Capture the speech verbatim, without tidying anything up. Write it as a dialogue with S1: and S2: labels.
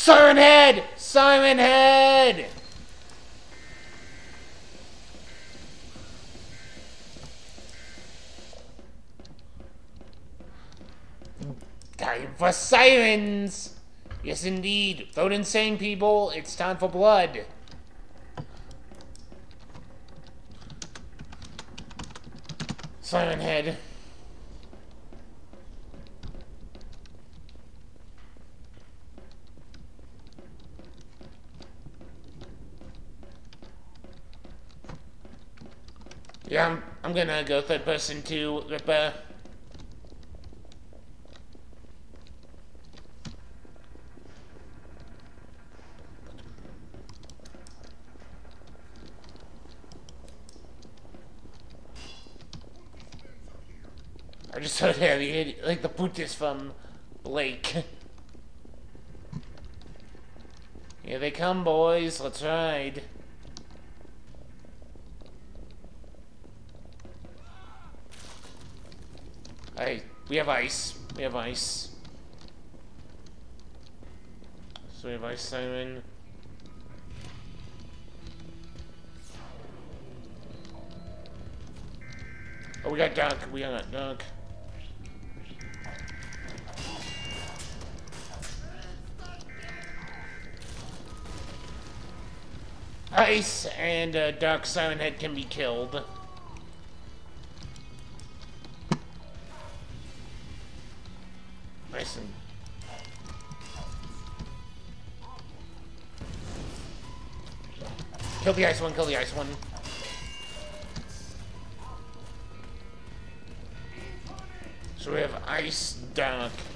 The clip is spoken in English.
S1: Siren Head! Siren Head! Time for sirens! Yes, indeed. Vote insane, people. It's time for blood. Siren Head. Yeah, I'm, I'm gonna go third person to Ripper. I just heard Harry, like the Buddhist from Blake. Here they come, boys. Let's ride. Hey, we have ice. We have ice. So we have ice, Simon. Oh, we got Dunk. We got Dunk. Ice and uh, Dark Siren Head can be killed. Nice and... Kill the ice one, kill the ice one. So we have Ice, Dark.